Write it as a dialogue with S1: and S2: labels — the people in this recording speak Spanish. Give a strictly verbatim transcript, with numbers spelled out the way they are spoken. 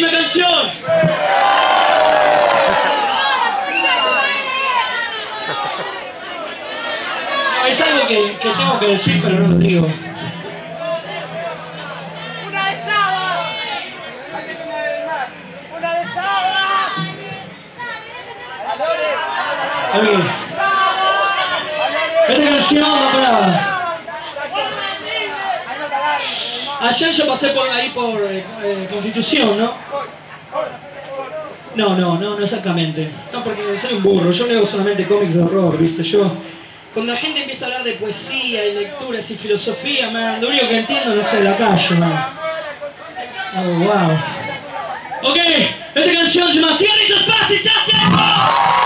S1: próxima canción. No, es algo que, que tengo que decir, pero no lo digo.
S2: ¡Una de Saba! ¡Una de Saba!
S1: Oye, esta canción va para... Ayer yo pasé por ahí por eh, eh, Constitución, ¿no? No, no, no, no exactamente. No, porque soy un burro, yo leo solamente cómics de horror, ¿viste? Yo, cuando la gente empieza a hablar de poesía y lecturas y filosofía, man, lo único que entiendo no sé, la callo, man. Oh, wow. Ok, esta canción se llama Cierre sus pases, ¡ya tiempo!